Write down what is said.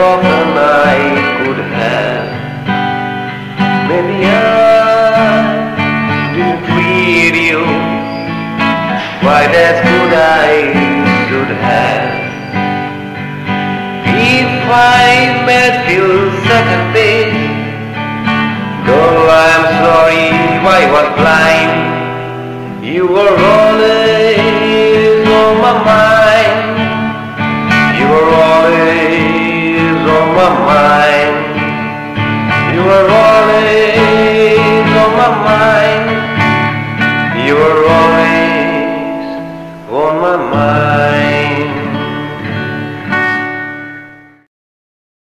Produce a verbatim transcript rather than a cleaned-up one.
often I could have. Maybe I didn't treat you quite as good I should have. If I met you second base, though I'm sorry I was blind, you were always on my mind. You were always on my mind. You were always on my mind. You were always on my mind.